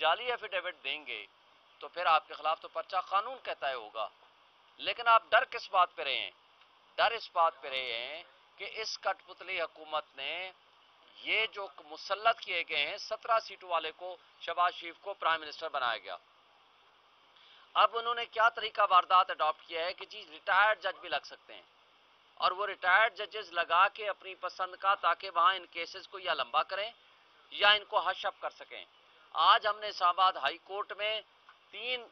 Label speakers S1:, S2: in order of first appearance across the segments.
S1: جعلی ایفیڈیوٹ دیں گے تو پھر آپ کے خلاف تو پرچہ قانون کہتا ہے ہوگا. لیکن آپ ڈر کس بات پہ رہے ہیں؟ ڈر اس بات پہ رہے ہیں کہ اس کٹ پتلی حکومت نے یہ جو مسلط کیے گئے ہیں 17 سیٹوں والے کو، شہباز شریف کو پرائم منسٹر بنایا گیا. اب انہوں نے کیا طریقہ واردات اڈاپٹ کیا ہے کہ جی ریٹائرڈ جج بھی لگ سکتے ہیں، اور وہ ریٹائرڈ ججز لگا کے اپنی پسند کا، تاکہ وہاں ان کیسز کو یا لمبا کریں یا ان کو ہش اپ کر سکیں. آج ہم نے اسلام آباد ہائی کورٹ میں 3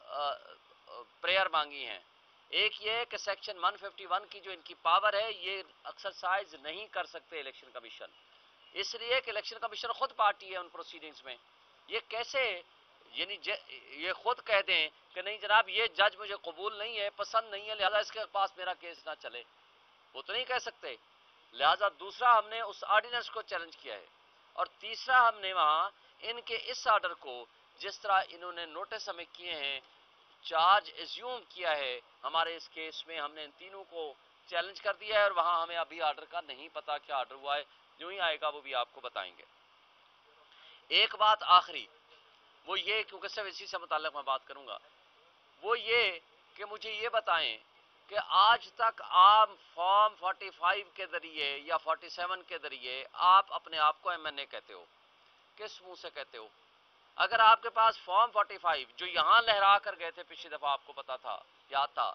S1: پریئر مانگی ہیں. ایک یہ کہ سیکشن 151 کی جو ان کی پاور ہے یہ ایکسرسائز نہیں کر سکتے الیکشن کمیشن، اس لیے کہ الیکشن کمیشن خود پارٹی ہے ان پروسیڈنگز میں. یہ کیسے یعنی یہ خود کہہ دیں کہ نہیں جناب یہ جج مجھے قبول نہیں ہے، پسند نہیں ہے، لہذا اس کے پاس میرا کیس نہ چلے، وہ تو نہیں کہہ سکتے. لہذا دوسرا ہم نے اس آرڈیننس کو چیلنج کیا ہے، اور تیسرا ہم نے وہاں ان کے اس آرڈر کو، جس طرح انہوں نے نوٹس ہمیں کیے ہیں، چارج ایزیوم کیا ہے ہمارے اس کیس میں، ہم نے ان تینوں کو چیلنج کر دیا ہے، اور وہاں ہمیں ابھی آرڈر کا نہیں پتا کیا آرڈر ہوا ہے. جو ہی آئے گا وہ بھی آپ کو بتائیں گے. ایک بات آخری وہ یہ، کیونکہ صرف اسی سے متعلق میں بات کروں گا، وہ یہ کہ مجھے یہ بتائیں کہ آج تک آپ فارم 45 کے ذریعے یا 47 کے ذریعے آپ اپنے آپ کو ایم این اے کہتے ہو، کس منہ سے کہتے ہو؟ اگر آپ کے پاس فارم 45 جو یہاں لہرا کر گئے تھے پچھلی دفعہ، آپ کو پتا تھا، یاد تھا،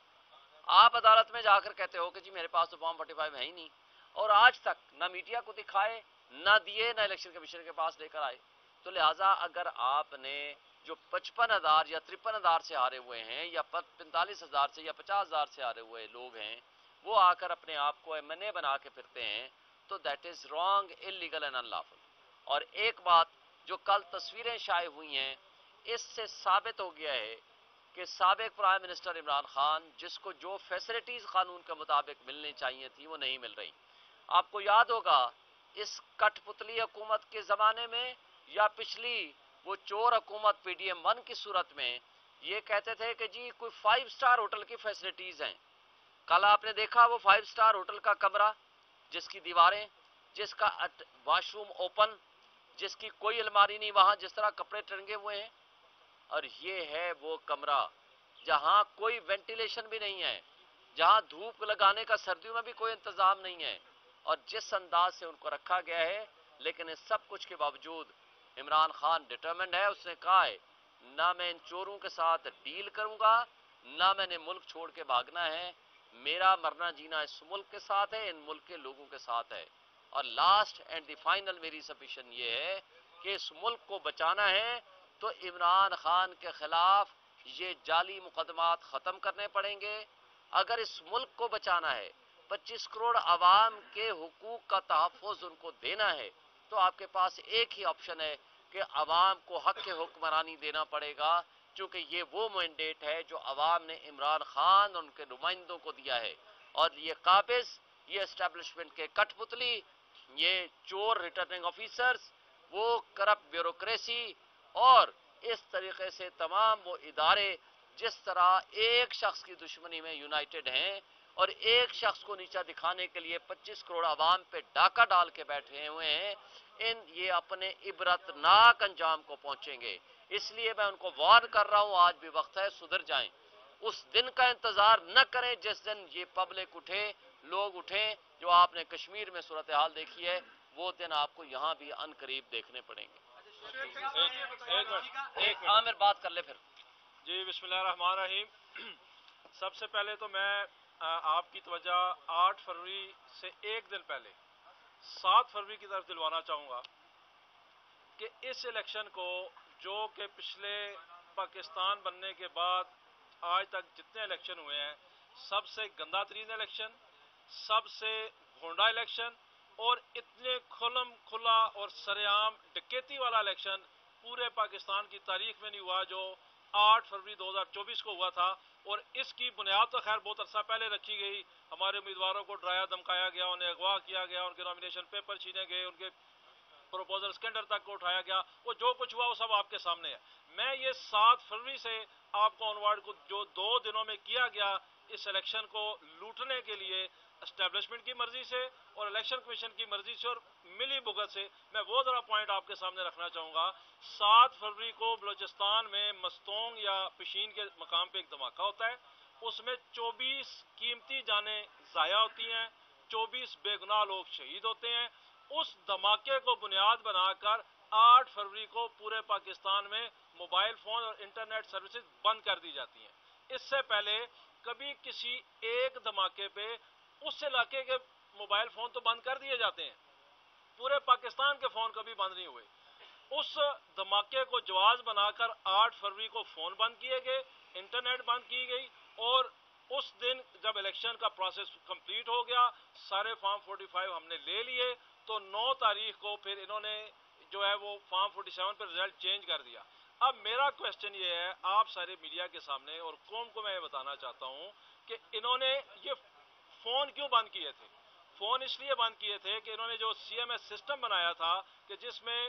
S1: آپ عدالت میں جا کر کہتے ہو کہ جی میرے پاس تو فارم 45 ہے ہی نہیں، اور آج تک نہ میڈیا کو دکھائے، نہ دیے، نہ الیکشن کمیشن کے پاس لے کر آئے. تو لہٰذا اگر آپ نے جو 55,000 یا 53,000 سے ہارے ہوئے ہیں، یا 45,000 سے یا 50,000 سے ہارے ہوئے لوگ ہیں، وہ آ کر اپنے آپ کو ایم این اے بنا کے پھرتے ہیں، تو that is wrong, illegal and unlawful. اور ایک بات جو کل تصویریں شائع ہوئی ہیں، اس سے ثابت ہو گیا ہے کہ سابق پرائم منسٹر عمران خان، جس کو جو فیسلٹیز قانون کے مطابق ملنی چاہیے تھی وہ نہیں مل رہی. آپ کو یاد ہوگا اس کٹ پتلی حکومت کے زمانے میں یا پچھلی وہ چور حکومت پی ڈی ایم 1 کی صورت میں، یہ کہتے تھے کہ جی کوئی 5 سٹار ہوٹل کی فیسلٹیز ہیں. کل آپ نے دیکھا وہ 5 سٹار ہوٹل کا کمرہ، جس کی دیواریں، جس کا واش روم اوپن، جس کی کوئی الماری نہیں وہاں، جس طرح کپڑے ٹنگے ہوئے ہیں. اور یہ ہے وہ کمرہ جہاں کوئی وینٹیلیشن بھی نہیں ہے، جہاں دھوپ لگانے کا سردیوں میں بھی کوئی انتظام نہیں ہے، اور جس انداز سے ان کو رکھا گیا ہے. لیکن اس سب کچھ کے باوجود عمران خان ڈٹرمنڈ ہے. اس نے کہا ہے نہ میں ان چوروں کے ساتھ ڈیل کروں گا، نہ میں نے ملک چھوڑ کے بھاگنا ہے، میرا مرنا جینا اس ملک کے ساتھ ہے، ان ملک کے لوگوں کے ساتھ ہے. اور لاسٹ اینڈ دی فائنل میری سبمیشن یہ ہے کہ اس ملک کو بچانا ہے تو عمران خان کے خلاف یہ جعلی مقدمات ختم کرنے پڑیں گے. اگر اس ملک کو بچانا ہے، 25 کروڑ عوام کے حقوق کا تحفظ ان کو دینا ہے، تو آپ کے پاس ایک ہی آپشن ہے کہ عوام کو حق کے حکمرانی دینا پڑے گا، کیونکہ یہ وہ مینڈیٹ ہے جو عوام نے عمران خان اور ان کے نمائندوں کو دیا ہے. اور یہ قابض، یہ اسٹیبلشمنٹ کے کٹ پتلی، یہ چور ریٹرننگ آفیسرز، وہ کرپٹ بیوروکریسی، اور اس طریقے سے تمام وہ ادارے جس طرح ایک شخص کی دشمنی میں یونائٹڈ ہیں اور ایک شخص کو نیچا دکھانے کے لیے 25 کروڑ عوام پہ ڈاکہ ڈال کے بیٹھے ہوئے ہیں، یہ اپنے عبرتناک انجام کو پہنچیں گے. اس لیے میں ان کو وارن کر رہا ہوں، آج بھی وقت ہے، سدھر جائیں. اس دن کا انتظار نہ کریں جس دن یہ پبلک اٹھے، لوگ اٹھیں. جو آپ نے کشمیر میں صورتحال دیکھی ہے، وہ دن آپ کو یہاں بھی ان قریب دیکھنے پڑیں گے. ایک عامر بات کر لے پھر.
S2: جی بسم اللہ الرحمن الرحیم. سب سے پہلے تو میں آپ کی توجہ 8 فروری سے ایک دن پہلے 7 فروری کی طرف دلوانا چاہوں گا کہ اس الیکشن کو، جو کہ پچھلے پاکستان بننے کے بعد آج تک جتنے الیکشن ہوئے ہیں، سب سے گندا ترین الیکشن، سب سے بھونڈا الیکشن، اور اتنے کھلا اور سرعام ڈکیتی والا الیکشن پورے پاکستان کی تاریخ میں نہیں ہوا جو 8 فروری 2024 کو ہوا تھا. اور اس کی بنیاد تو خیر بہت عرصہ پہلے رکھی گئی. ہمارے امیدواروں کو ڈرایا دھمکایا گیا، انہیں اغوا کیا گیا، ان کے نامینیشن پیپر چھینے گئے، ان کے پروپوزل سکینڈر تک کو اٹھایا گیا. وہ جو کچھ ہوا وہ سب آپ کے سامنے ہے. میں یہ 7 فروری سے آپ کو آنورڈ کو جو 2 دنوں میں کیا گیا اس الیکشن کو لوٹنے کے لیے، اسٹیبلشمنٹ کی مرضی سے اور الیکشن کمیشن کی مرضی سے اور ملی بھگت سے. میں وہ ذرا پوائنٹ آپ کے سامنے رکھنا چاہوں گا. 7 فروری کو بلوچستان میں مستونگ یا پشین کے مقام پہ ایک دھماکہ ہوتا ہے. اس میں 24 قیمتی جانیں ضائع ہوتی ہیں, 24 بے گناہ لوگ شہید ہوتے ہیں. اس دھماکے کو بنیاد بنا کر 8 فروری کو پورے پاکستان میں موبائل فون اور انٹرنیٹ سروسز بند کر دی جاتی ہیں. اس سے پہلے کبھی کسی ایک دھماکے پہ اس علاقے کے موبائل فون تو بند کر دیے جاتے ہیں, پورے پاکستان کے فون کبھی بند نہیں ہوئے. اس دھماکے کو جواز بنا کر 8 فروری کو فون بند کیے گئے, انٹرنیٹ بند کی گئی, اور اس دن جب الیکشن کا پروسیس کمپلیٹ ہو گیا, سارے فارم 45 ہم نے لے لیے, تو 9 تاریخ کو پھر انہوں نے جو ہے وہ فارم 47 پر رزلٹ چینج کر دیا. اب میرا کوشچن یہ ہے آپ سارے میڈیا کے سامنے اور قوم کو میں یہ بتانا چاہتا ہوں کہ انہوں نے یہ فون کیوں بند کیے تھے. فون اس لیے بند کیے تھے کہ انہوں نے جو سی ایم ایس سسٹم بنایا تھا کہ جس میں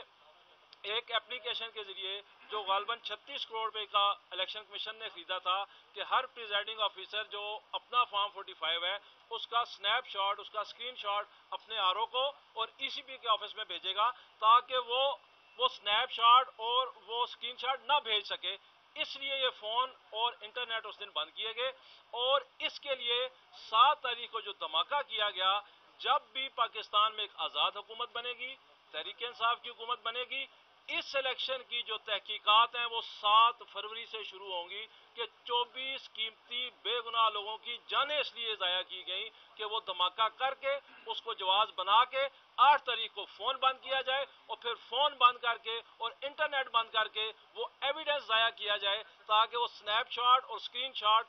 S2: ایک اپلیکیشن کے ذریعے جو غالباً 36 کروڑ روپے کا الیکشن کمیشن نے خریدا تھا کہ ہر پریزائڈنگ آفیسر جو اپنا فارم 45 ہے اس کا سنیپ شاٹ, اس کا اسکرین شاٹ اپنے آر او کو اور ای سی پی کے آفس میں بھیجے گا تاکہ وہ سنیپ شاٹ اور وہ اسکرین شاٹ نہ بھیج سکے. اس لیے یہ فون اور انٹرنیٹ اس دن بند کیے گئے. اور اس کے لیے 7 تاریخ کو جو دھماکہ کیا گیا, جب بھی پاکستان میں ایک آزاد حکومت بنے گی, تحریک انصاف کی حکومت بنے گی, اس الیکشن کی جو تحقیقات ہیں وہ 7 فروری سے شروع ہوں گی کہ 24 قیمتی بے گناہ لوگوں کی جانیں اس لیے ضائع کی گئیں کہ وہ دھماکہ کر کے اس کو جواز بنا کے 8 تاریخ کو فون بند کیا جائے, اور پھر فون بند کر کے اور انٹرنیٹ بند کر کے وہ ایویڈنس ضائع کیا جائے تاکہ وہ سنیپ شاٹ اور اسکرین شاٹ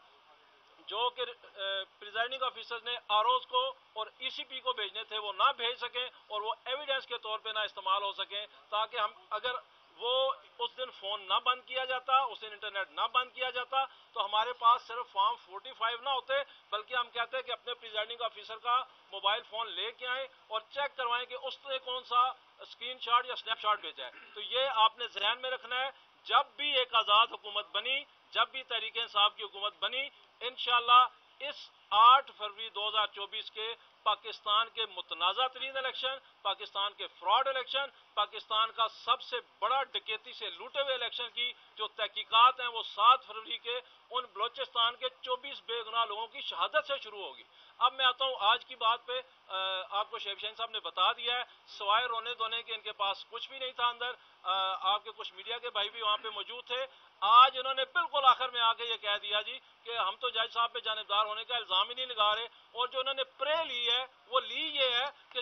S2: جو کہ پریزائڈنگ آفیسر نے آر اوز کو اور ای سی پی کو بھیجنے تھے وہ نہ بھیج سکیں اور وہ ایویڈنس کے طور پہ نہ استعمال ہو سکیں, تاکہ ہم اگر وہ اس دن فون نہ بند کیا جاتا, اس دن انٹرنیٹ نہ بند کیا جاتا, تو ہمارے پاس صرف فارم 45 نہ ہوتے بلکہ ہم کہتے ہیں کہ اپنے پریزائڈنگ آفیسر کا موبائل فون لے کے آئیں اور چیک کروائیں کہ اس نے کون سا اسکرین شاٹ یا سنیپ شاٹ بھیجا ہے. تو یہ آپ نے ذہن میں رکھنا ہے, جب بھی ایک آزاد حکومت بنی, جب بھی تحریک انصاف کی حکومت بنی, انشاءاللہ اس 8 فروری 2024 کے پاکستان کے متنازع ترین الیکشن, پاکستان کے فراڈ الیکشن, پاکستان کا سب سے بڑا ڈکیتی سے لوٹے ہوئے الیکشن کی جو تحقیقات ہیں وہ 7 فروری کے ان بلوچستان کے 24 بے گناہ لوگوں کی شہادت سے شروع ہوگی. اب میں آتا ہوں آج کی بات پہ. آپ کو شعیب شاہین صاحب نے بتا دیا ہے, سوائے رونے دھونے کے ان کے پاس کچھ بھی نہیں تھا اندر. آپ کے کچھ میڈیا کے بھائی بھی وہاں پہ موجود تھے. آج انہوں نے بالکل آخر میں آ کے یہ کہہ دیا جی کہ ہم تو جج صاحب پہ جانبدار ہونے کا الزام ہی نہیں لگا رہے, اور جو انہوں نے پرے لی ہے وہ لی یہ ہے کہ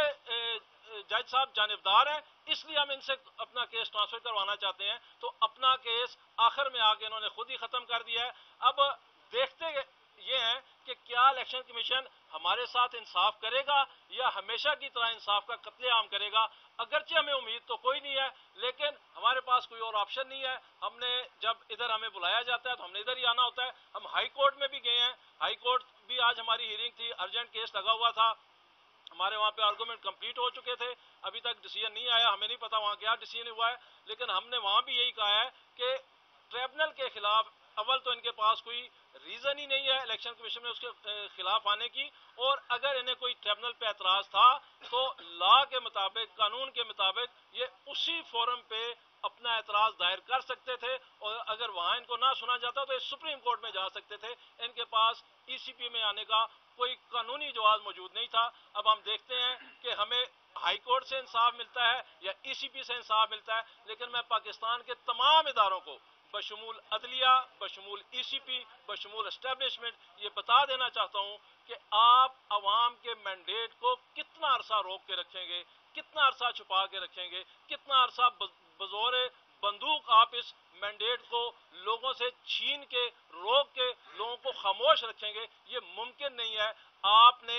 S2: چونکہ جج صاحب جانبدار ہیں اس لیے ہم ان سے اپنا کیس ٹرانسفر کروانا چاہتے ہیں. تو اپنا کیس آخر میں آ کے انہوں نے خود ہی ختم کر دیا ہے. اب دیکھتے یہ ہیں کہ کیا الیکشن کمیشن ہمارے ساتھ انصاف کرے گا یا ہمیشہ کی طرح انصاف کا قتل عام کرے گا. اگرچہ ہمیں امید تو کوئی نہیں ہے لیکن ہمارے پاس کوئی اور آپشن نہیں ہے. ہم نے جب ادھر ہمیں بلایا جاتا ہے تو ہم نے ادھر ہی آنا ہوتا ہے. ہم ہائی کورٹ میں بھی گئے ہیں, ہائی کورٹ بھی آج ہماری ہیئرنگ تھی, ارجنٹ کیس لگا ہوا تھا, ہمارے وہاں پہ آرگومنٹ کمپلیٹ ہو چکے تھے, ابھی تک ڈیسیژن نہیں آیا, ہمیں نہیں پتا وہاں کیا ڈیسیژن ہوا ہے. لیکن ہم نے وہاں بھی یہی کہا ہے کہ ٹریبونل کے خلاف اول تو ان کے پاس کوئی ریزن ہی نہیں ہے الیکشن کمیشن میں اس کے خلاف آنے کی, اور اگر انہیں کوئی ٹریبونل پہ اعتراض تھا تو لا کے مطابق, قانون کے مطابق یہ اسی فورم پہ اپنا اعتراض دائر کر سکتے تھے, اور اگر وہاں ان کو نہ سنا جاتا تو یہ سپریم کورٹ میں جا سکتے تھے. ان کے پاس ای سی پی میں آنے کا کوئی قانونی جواز موجود نہیں تھا. اب ہم دیکھتے ہیں کہ ہمیں ہائی کورٹ سے انصاف ملتا ہے یا ای سی پی سے انصاف ملتا ہے. لیکن میں پاکستان کے تمام اداروں کو بشمول عدلیہ, بشمول ای سی پی, بشمول اسٹیبلشمنٹ یہ بتا دینا چاہتا ہوں کہ آپ عوام کے مینڈیٹ کو کتنا عرصہ روک کے رکھیں گے, کتنا عرصہ چھپا کے رکھیں گے, کتنا عرصہ بزور بندوق آپ اس مینڈیٹ کو لوگوں سے چھین کے روک کے لوگوں کو خاموش رکھیں گے. یہ ممکن نہیں ہے. آپ نے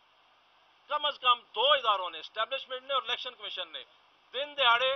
S2: کم از کم 2 اداروں نے, اسٹیبلشمنٹ نے اور الیکشن کمیشن نے, دن دہاڑے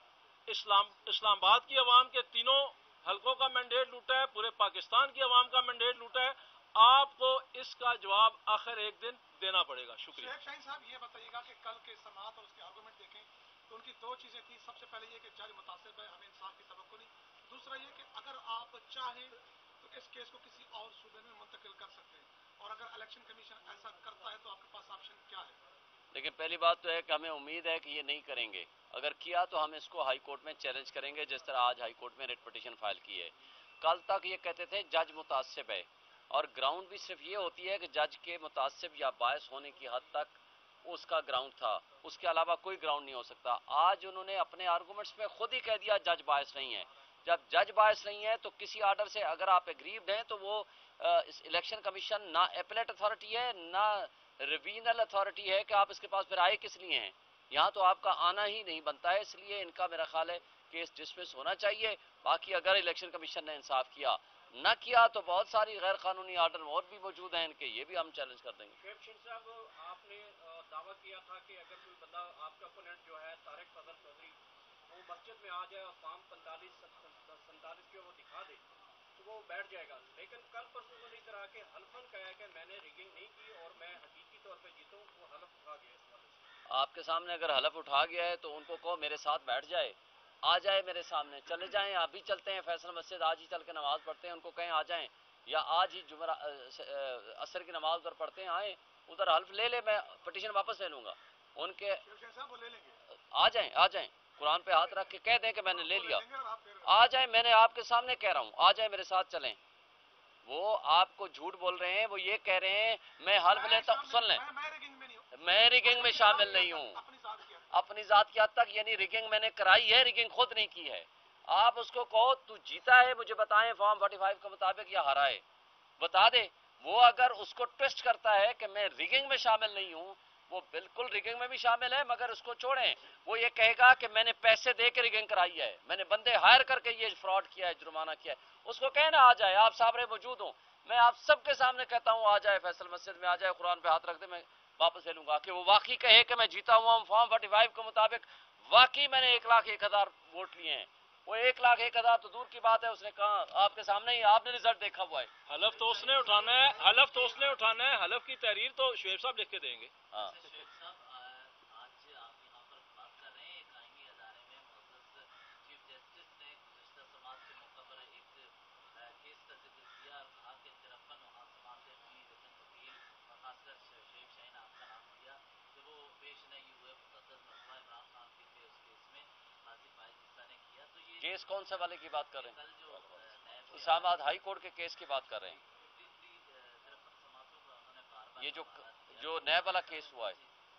S2: اسلام آباد کی عوام کے 3 حلقوں کا مینڈیٹ لوٹا ہے, پورے پاکستان کی عوام کا مینڈیٹ لوٹا ہے. آپ کو اس کا جواب آخر ایک دن دینا پڑے گا. شکریہ.
S3: شعیب شاہین صاحب یہ بتائیے گا کہ کل کے سماعت اور اس کے آرگومنٹ دیکھیں تو ان کی 2 چیزیں تھیں. سب سے پہلے یہ کہ جج متاثر ہے, ہمیں انصاف کی توقع نہیں. دوسرا یہ کہ اگر آپ چاہیں تو اس کیس کو کسی اور صوبے میں منتقل کر سکتے ہیں. اور اگر الیکشن کمیشن ایسا کرتا ہے تو آپ کے پاس آپشن کیا ہے؟
S1: لیکن پہلی بات تو ہے کہ ہمیں امید ہے کہ یہ نہیں کریں گے. اگر کیا تو ہم اس کو ہائی کورٹ میں چیلنج کریں گے، جس طرح آج ہائی کورٹ میں ریٹ پٹیشن فائل کی ہے. کل تک یہ کہتے تھے جج متعصب ہے، اور گراؤنڈ بھی صرف یہ ہوتی ہے کہ جج کے متعصب یا باعث ہونے کی حد تک اس کا گراؤنڈ تھا، اس کے علاوہ کوئی گراؤنڈ نہیں ہو سکتا. آج انہوں نے اپنے آرگومنٹس میں خود ہی کہہ دیا جج باعث نہیں ہے. جب جج باعث نہیں ہے تو کسی آرڈر سے اگر آپ اگریوڈ ہیں تو وہ الیکشن کمیشن نہ اپلیٹ اتھارٹی ہے نہ ریوینل اتھارٹی ہے کہ آپ اس کے پاس پھر آئے کس لیے ہیں. یہاں تو آپ کا آنا ہی نہیں بنتا ہے، اس لیے ان کا میرا خیال ہے کیس ڈسمس ہونا چاہیے. باقی اگر الیکشن کمیشن نے انصاف کیا نہ کیا تو بہت ساری غیر قانونی آرڈر اور بھی موجود ہیں ان کے، یہ بھی ہم چیلنج کر دیں گے.
S2: شعیب شاہین صاحب، آپ نے دعویٰ کیا تھا کہ اگر کوئی بندہ آپ کا اپوننٹ جو ہے طارق فضل چودھری وہ مسجد میں آ جائے اور فارم 47 کے وہ دکھا دے تو وہ بیٹھ جائے گا، لیکن کل پرسوں کو نہیں طرح کے حلفاً کہا ہے کہ میں نے ریگنگ نہیں کی اور میں حقیقی طور پہ جیتوں، وہ حلف اٹھا گیا اس والے سے.
S1: آپ کے سامنے اگر حلف اٹھا گیا ہے تو ان کو کہو میرے ساتھ بیٹھ جائے، آ جائے میرے سامنے، چلے جائیں. آپ بھی چلتے ہیں فیصل مسجد، آج ہی چل کے نماز پڑھتے ہیں، ان کو کہیں آ جائیں، یا آج ہی عصر کی نماز ادھر پڑھتے ہیں، آئیں ادھر حلف لے لے، میں پٹیشن واپس لے لوں گا. ان کے آ جائیں، آ جائیں، قرآن پہ ہاتھ رکھ کے کہہ دیں کہ میں نے لے لیا، آ جائیں. میں نے آپ کے سامنے کہہ رہا ہوں آ جائیں میرے ساتھ چلیں. وہ آپ کو جھوٹ بول رہے ہیں، وہ یہ کہہ رہے ہیں میں حلف لیتا ہوں. سن لیں، میں ریگنگ میں شامل نہیں ہوں اپنی ذات کی حد تک، یعنی ریگنگ میں نے کرائی ہے، ریگنگ خود نہیں کی ہے. آپ اس کو کہو تو جیتا ہے مجھے بتائیں فارم 45 کے مطابق یا ہرا ہے، بتا دے. وہ اگر اس کو ٹوسٹ کرتا ہے کہ میں ریگنگ میں شامل نہیں ہوں، وہ بالکل ریگنگ میں بھی شامل ہے، مگر اس کو چھوڑیں. وہ یہ کہے گا کہ میں نے پیسے دے کے ریگنگ کرائی ہے، میں نے بندے ہائر کر کے یہ فراڈ کیا ہے، جرمانہ کیا ہے. اس کو کہنا آ جائے، آپ سامنے موجود ہوں. میں آپ سب کے سامنے کہتا ہوں آ جائے فیصل مسجد میں، آ جائے قرآن پہ ہاتھ رکھ دے، میں واپس لے لوں گا. کہ وہ واقعی کہے کہ میں جیتا ہوا ہوں فارم 45 کے مطابق، واقعی میں نے 1,01,000 ووٹ لیے ہیں. وہ 1,01,000 تو دور کی بات ہے، اس نے کہا آپ کے سامنے ہی، آپ نے رزلٹ دیکھا ہوا ہے.
S2: حلف تو اس نے اٹھانا ہے، حلف تو اس نے اٹھانا ہے، حلف کی تحریر تو شعیب صاحب لکھ کے دیں گے.
S1: ہاں کیس کون سے والے کی بات کر رہے ہیں؟ اسلام آباد ہائی کورٹ کے کیس کی بات کر رہے ہیں. یہ جو نیب والا کیس ہوا ہے،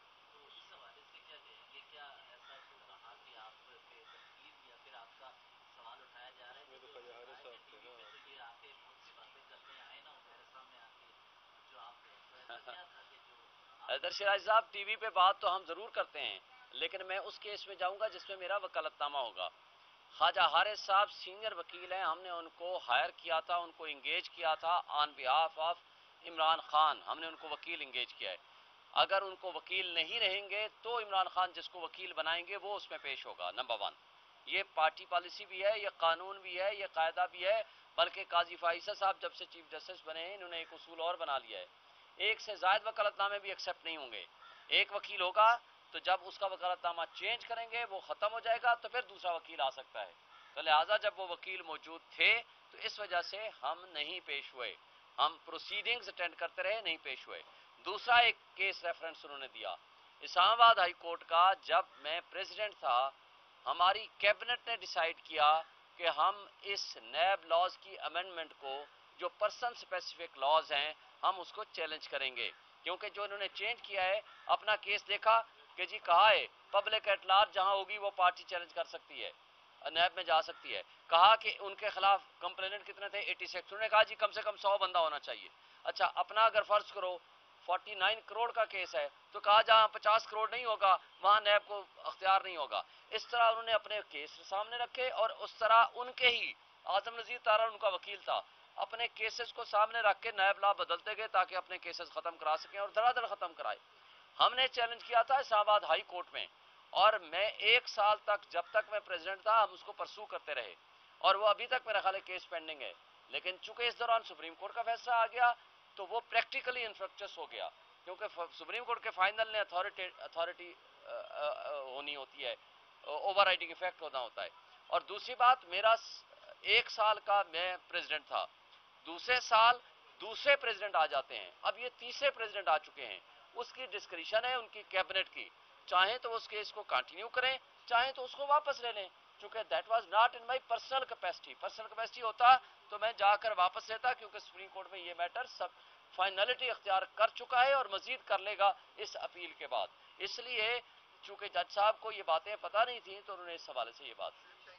S1: حیدر شراج صاحب ٹی وی پہ بات تو ہم ضرور کرتے ہیں، لیکن میں اس کیس میں جاؤں گا جس میں میرا وکالت نامہ ہوگا. خواجہ حارث صاحب سینئر وکیل ہیں، ہم نے ان کو ہائر کیا تھا، ان کو انگیج کیا تھا on behalf of Imran Khan, ہم نے ان کو وکیل انگیج کیا ہے. اگر ان کو وکیل نہیں رہیں گے تو عمران خان جس کو وکیل بنائیں گے وہ اس میں پیش ہوگا. نمبر 1، یہ پارٹی پالیسی بھی ہے، یہ قانون بھی ہے، یہ قاعدہ بھی ہے. بلکہ قاضی فائزہ صاحب جب سے چیف جسٹس بنے ہیں انہوں نے ایک اصول اور بنا لیا ہے، ایک سے زائد وکالت نامے بھی ایکسیپٹ نہیں ہوں گے. ایک وکیل ہوگا تو جب اس کا وکالت نامہ چینج کریں گے وہ ختم ہو جائے گا تو پھر دوسرا وکیل آ سکتا ہے. تو لہٰذا جب وہ وکیل موجود تھے تو اس وجہ سے ہم نہیں پیش ہوئے، ہم پروسیڈنگز اٹینڈ کرتے رہے، نہیں پیش ہوئے. دوسرا ایک کیس ریفرنس انہوں نے دیا اسلام آباد ہائی کورٹ کا، جب میں پریزیڈنٹ تھا ہماری کیبنٹ نے ڈیسائیڈ کیا کہ ہم اس نیب لاز کی امینڈمنٹ کو جو پرسن اسپیسیفک لاز ہیں ہم اس کو چیلنج کریں گے. کیونکہ جو انہوں نے چینج کیا ہے اپنا کیس دیکھا کہ جی کہا ہے پبلک ایٹ لارج جہاں ہوگی وہ پارٹی چیلنج کر سکتی ہے، نیب میں جا سکتی ہے. کہا کہ ان کے خلاف کمپلیننٹ کتنے تھے 86، انہوں نے کہا جی کم سے کم 100 بندہ ہونا چاہیے. اچھا اپنا اگر فرض کرو 49 کروڑ کا کیس ہے تو کہا جہاں 50 کروڑ نہیں ہوگا وہاں نیب کو اختیار نہیں ہوگا. اس طرح انہوں نے اپنے کیس سامنے رکھے، اور اس طرح ان کے ہی اعظم نذیر تارڑ ان کا وکیل تھا، اپنے کیسز کو سامنے رکھ کے نیب لا بدلتے گئے تاکہ اپنے کیسز ختم کرا سکیں اور دھڑا دھڑ ختم کرائے. ہم نے چیلنج کیا تھا اسلام آباد ہائی کورٹ میں، اور میں 1 سال تک جب تک میں پریزیڈنٹ تھا ہم اس کو پرسو کرتے رہے، اور وہ ابھی تک میرا خیال ہے کیس پینڈنگ ہے. لیکن چونکہ اس دوران سپریم کورٹ کا فیصلہ آ گیا تو وہ پریکٹیکلی انفرکچس ہو گیا، کیونکہ سپریم کورٹ کے فائنل نے اتھارٹی ہونی ہوتی ہے، اوور رائڈنگ افیکٹ ہونا ہوتا ہے. اور دوسری بات، میرا 1 سال کا میں پریزیڈنٹ تھا، دوسرے سال دوسرے پریزیڈنٹ آ جاتے ہیں. اب یہ تیسرے پریزیڈنٹ آ چکے ہیں, اس کی ڈسکریشن ہے ان کی کیبنٹ کی, چاہیں تو اس کیس کو کنٹینیو کریں, چاہیں تو اس کو واپس لے لیں. چونکہ that was not in my personal capacity ہوتا تو میں جا کر واپس لیتا, کیونکہ سپریم کورٹ میں یہ میٹر سب فائنلٹی اختیار کر چکا ہے اور مزید کر لے گا اس اپیل کے بعد. اس لیے چونکہ جج صاحب کو یہ باتیں پتہ نہیں تھیں تو انہوں نے اس حوالے سے یہ بات.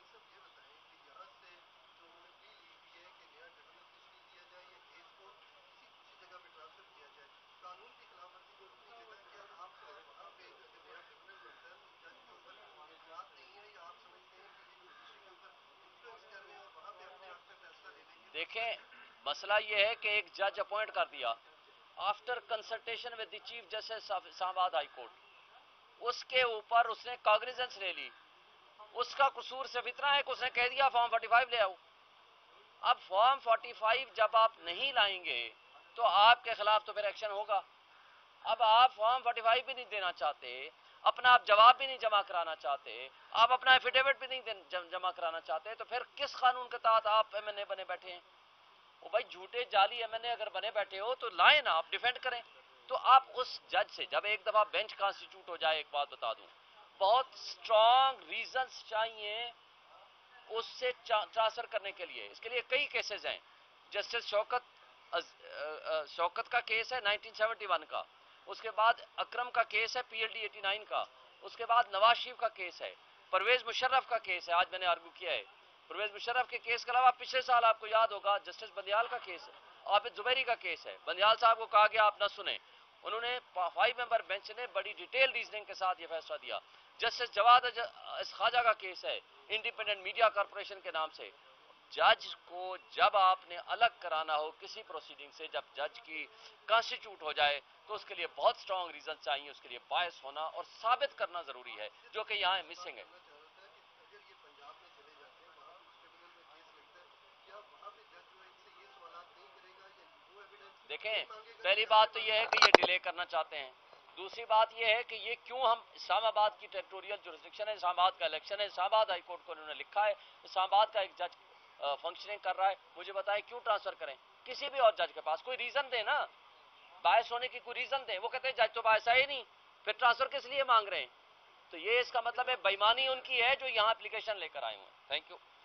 S1: دیکھیں مسئلہ یہ ہے کہ ایک جج اپوائنٹ کر دیا after consultation with the chief justice of Islamabad high court, اس کے اوپر اس نے کاگنیزنس لے لی. اس کا قصور صرف اتنا ہے کہ اس نے کہہ دیا فارم 45 لے آؤ. اب فارم 45 جب آپ نہیں لائیں گے تو آپ کے خلاف تو پھر ایکشن ہوگا. اب آپ فارم 45 بھی نہیں دینا چاہتے, اپنا آپ جواب بھی نہیں جمع کرانا چاہتے, آپ اپنا ایفیڈیوٹ بھی نہیں جمع کرانا چاہتے, تو پھر کس قانون کے تحت آپ ایم این اے بنے بیٹھے ہیں؟ وہ بھائی جھوٹے جعلی ایم این اے اگر بنے بیٹھے ہو تو لائیں نا, آپ ڈیفینڈ کریں. تو آپ اس جج سے جب ایک دفعہ بینچ کانسٹیٹیوٹ ہو جائے, ایک بات بتا دوں, بہت اسٹرانگ ریزنز چاہیے اس سے ٹرانسفر کرنے کے لیے. اس کے لیے کئی کیسز ہیں. جسٹس شوکت کا کیس ہے 1971 کا, اس کے بعد اکرم کا کیس ہے پی ایل ڈی 89 کا, اس کے بعد نواز شریف کا کیس ہے, پرویز مشرف کا کیس ہے, آج میں نے آرگو کیا ہے. پرویز مشرف کے کیس کے علاوہ پچھلے سال آپ کو یاد ہوگا جسٹس بندیال کا کیس ہے, عابد زبیری کا کیس ہے. بندیال صاحب کو کہا گیا آپ نہ سنیں, انہوں نے 5 ممبر بینچ نے بڑی ڈیٹیل ریزننگ کے ساتھ یہ فیصلہ دیا. جسٹس جواد خواجہ کا کیس ہے انڈیپینڈنٹ میڈیا کارپوریشن کے نام سے. جج کو جب آپ نے الگ کرانا ہو کسی پروسیڈنگ سے, جب جج کی کانسٹیٹیوٹ ہو جائے تو اس کے لیے بہت اسٹرانگ ریزن چاہیے, اس کے لیے باعث ہونا اور ثابت کرنا ضروری ہے, جو کہ یہاں مسنگ ہے. دیکھیں پہلی بات تو یہ ہے کہ یہ ڈیلے کرنا چاہتے ہیں. دوسری بات یہ ہے کہ یہ کیوں ہم اسلام آباد کی ٹیریٹوریل جورسڈکشن ہے, اسلام آباد کا الیکشن ہے, اسلام آباد ہائی کورٹ کو انہوں نے لکھا ہے, اسلام آباد کا ایک جج فنکشننگ کر رہا ہے, مجھے بتائیں کیوں ٹرانسفر کریں کسی بھی اور جج کے پاس؟ کوئی ریزن دیں نا, باعث ہونے کی کوئی ریزن دیں. وہ کہتے ہیں جج تو باعث ہے ہی نہیں, پھر ٹرانسفر کس لیے مانگ رہے ہیں؟ تو یہ اس کا مطلب ہے بےایمانی ان کی ہے جو یہاں اپلیکیشن لے کر آئے ہوئے ہیں. Thank you.